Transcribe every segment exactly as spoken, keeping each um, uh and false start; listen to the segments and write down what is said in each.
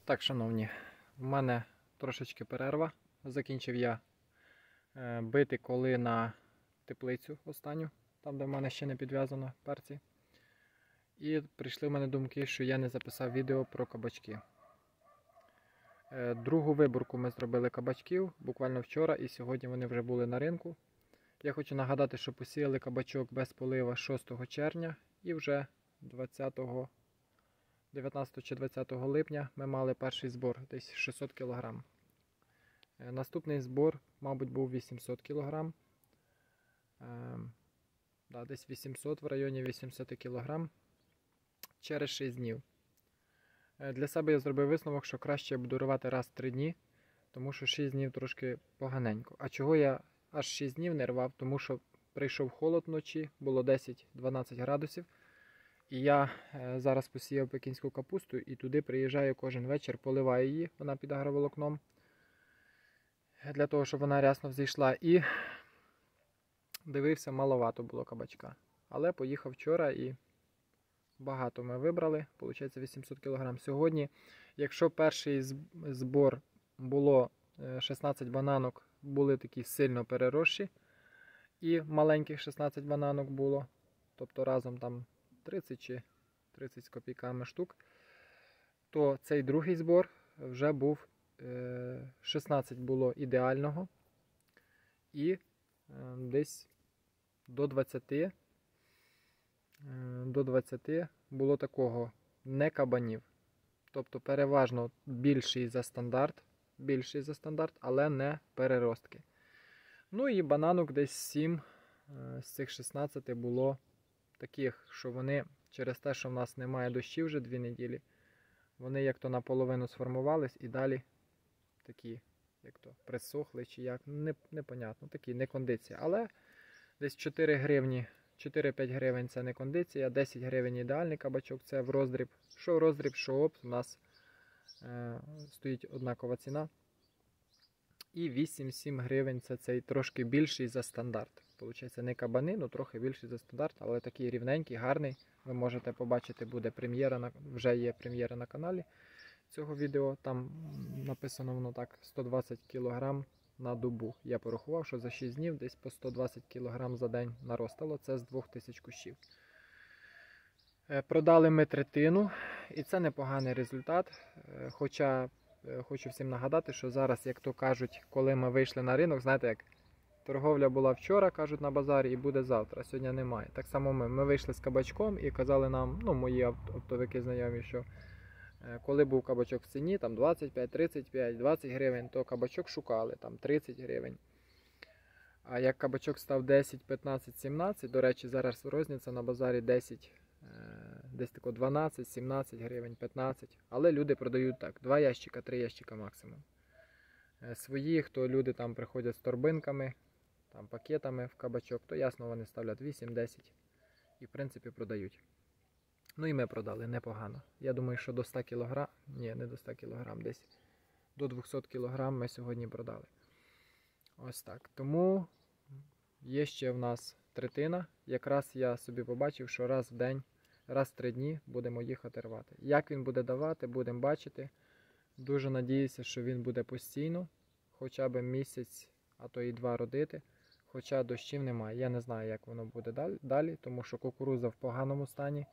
Так, шановні, в мене трошечки перерва. Закінчив я е, бити коли на теплицю останню, там де в мене ще не підв'язано перці. І прийшли в мене думки, що я не записав відео про кабачки. Е, другу виборку ми зробили кабачків буквально вчора, і сьогодні вони вже були на ринку. Я хочу нагадати, що посіяли кабачок без полива шостого червня і вже двадцятого дев'ятнадцятого чи двадцятого липня ми мали перший збор, десь шістсот кілограм. Наступний збор, мабуть, був вісімсот кілограм. Е, да, десь вісімсот, в районі вісімсот кілограм через шість днів. Е, для себе я зробив висновок, що краще буду рвати раз в три дні, тому що шість днів трошки поганенько. А чого я аж шість днів не рвав? Тому що прийшов холод вночі, було десять-дванадцять градусів. І я е, зараз посіяв пекінську капусту і туди приїжджаю кожен вечір, поливаю її, вона під агроволокном, для того, щоб вона рясно взійшла. І дивився, маловато було кабачка. Але поїхав вчора і багато ми вибрали, виходить вісімсот кілограм. Сьогодні, якщо перший збор було шістнадцять бананок, були такі сильно переросші, і маленьких шістнадцять бананок було, тобто разом там тридцять чи тридцять з копійками штук, то цей другий збор вже був, шістнадцять було ідеального і десь до двадцяти, до двадцяти було такого не кабанів. Тобто переважно більший за стандарт, більший за стандарт, але не переростки. Ну і бананок десь сім з цих шістнадцяти було таких, що вони через те, що в нас немає дощів вже дві неділі, вони як то наполовину сформувались і далі такі, як то присохли чи як, не, непонятно, такі не кондиція. Але десь чотири гривні, чотири-п'ять гривень це не кондиція, десять гривень ідеальний кабачок, це в роздріб. Що роздріб, що опт, у нас е, стоїть однакова ціна. І вісім-сім гривень це цей трошки більший за стандарт. Получається не кабани, але трохи більший за стандарт, але такий рівненький, гарний. Ви можете побачити, буде прем'єра, на, вже є прем'єра на каналі цього відео. Там написано воно так, сто двадцять кілограм на добу. Я порахував, що за шість днів десь по сто двадцять кілограм за день наростало. Це з двох тисяч кущів. Продали ми третину, і це непоганий результат. Хоча хочу всім нагадати, що зараз, як то кажуть, коли ми вийшли на ринок, знаєте, як торговля була вчора, кажуть, на базарі, і буде завтра, сьогодні немає. Так само ми, ми вийшли з кабачком і казали нам, ну, мої оптовики знайомі, що коли був кабачок в ціні, там двадцять п'ять, тридцять п'ять, двадцять гривень, то кабачок шукали, там тридцять гривень. А як кабачок став десять, п'ятнадцять, сімнадцять, до речі, зараз розниця на базарі десять, десь тако дванадцять, сімнадцять гривень, п'ятнадцять. Але люди продають так, два ящика, три ящика максимум. Свої, хто люди там приходять з торбинками, там пакетами в кабачок, то ясно вони ставлять вісім-десять і в принципі продають. Ну і ми продали непогано. Я думаю, що до ста кілограм, ні, не до ста кілограм, десь до двохсот кілограм ми сьогодні продали. Ось так. Тому є ще в нас третина. Якраз я собі побачив, що раз в день, раз в три дні будемо їхати рвати. Як він буде давати, будемо бачити. Дуже надіюся, що він буде постійно, хоча б місяць, а то і два родити. Хоча дощів немає. Я не знаю, як воно буде далі, тому що кукурудза в поганому стані.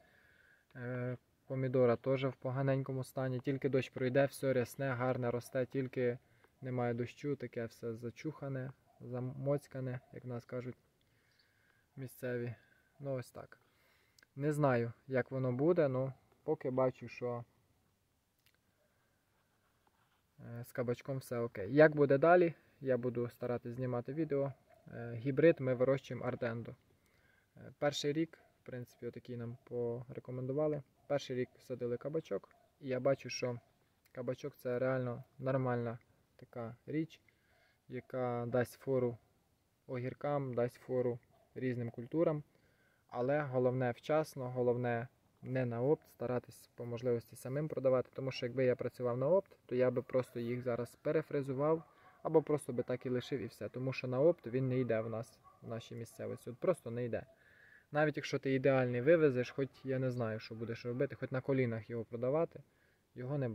Помідора теж в поганенькому стані. Тільки дощ пройде, все рясне, гарне росте, тільки немає дощу, таке все зачухане, замоцькане, як нас кажуть місцеві. Ну ось так. Не знаю, як воно буде, але поки бачу, що з кабачком все окей. Як буде далі, я буду старатися знімати відео. Гібрид ми вирощуємо Ardendo. Перший рік, в принципі, отакий нам порекомендували. Перший рік садили кабачок, і я бачу, що кабачок це реально нормальна така річ, яка дасть фору огіркам, дасть фору різним культурам. Але головне вчасно, головне не на опт, старатись по можливості самим продавати, тому що якби я працював на опт, то я би просто їх зараз перефрезував, або просто би так і лишив і все. Тому що на опт він не йде в нас, в нашій місцевості, от просто не йде. Навіть якщо ти ідеальний вивезеш, хоч я не знаю, що будеш робити, хоч на колінах його продавати, його не беруть.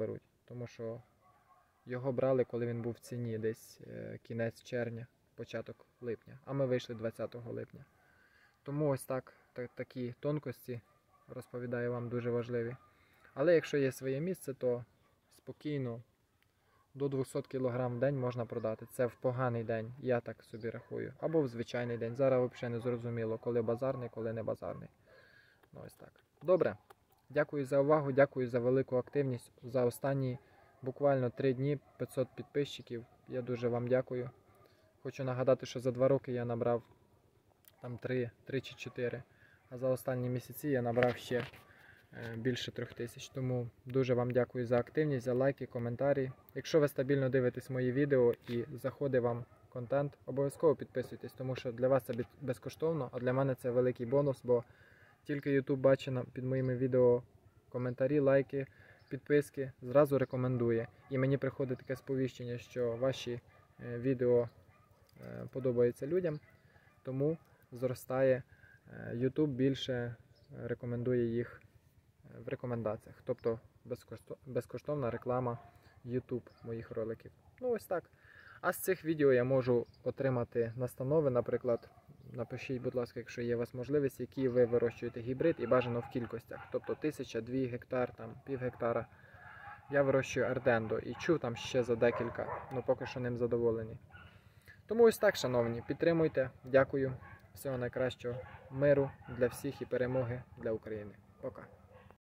тому що його брали, коли він був в ціні, десь е, кінець червня, початок липня, а ми вийшли двадцятого липня. Тому ось так, так такі тонкості, розповідаю вам, дуже важливі. Але якщо є своє місце, то спокійно до двохсот кілограм в день можна продати. Це в поганий день, я так собі рахую. Або в звичайний день. Зараз взагалі не зрозуміло, коли базарний, коли не базарний. Ну ось так. Добре. Дякую за увагу, дякую за велику активність. За останні буквально три дні п'ятсот підписчиків. Я дуже вам дякую. Хочу нагадати, що за два роки я набрав там три, три чи чотири. А за останні місяці я набрав ще більше трьох тисяч. Тому дуже вам дякую за активність, за лайки, коментарі. Якщо ви стабільно дивитесь мої відео і заходить вам контент, обов'язково підписуйтесь, тому що для вас це безкоштовно, а для мене це великий бонус, бо тільки YouTube бачить під моїми відео коментарі, лайки, підписки, зразу рекомендує. І мені приходить таке сповіщення, що ваші відео подобаються людям, тому зростає YouTube, більше рекомендує їх в рекомендаціях. Тобто безкоштовна реклама YouTube моїх роликів. Ну ось так. А з цих відео я можу отримати настанови, наприклад, напишіть, будь ласка, якщо є у вас можливість, які ви вирощуєте гібрид і бажано в кількостях. Тобто тисяча, дві гектар, там, пів гектара. Я вирощую Ардендо і чув там ще за декілька, але поки що ним задоволений. Тому ось так, шановні, підтримуйте, дякую. Всього найкращого, миру для всіх і перемоги для України. Пока.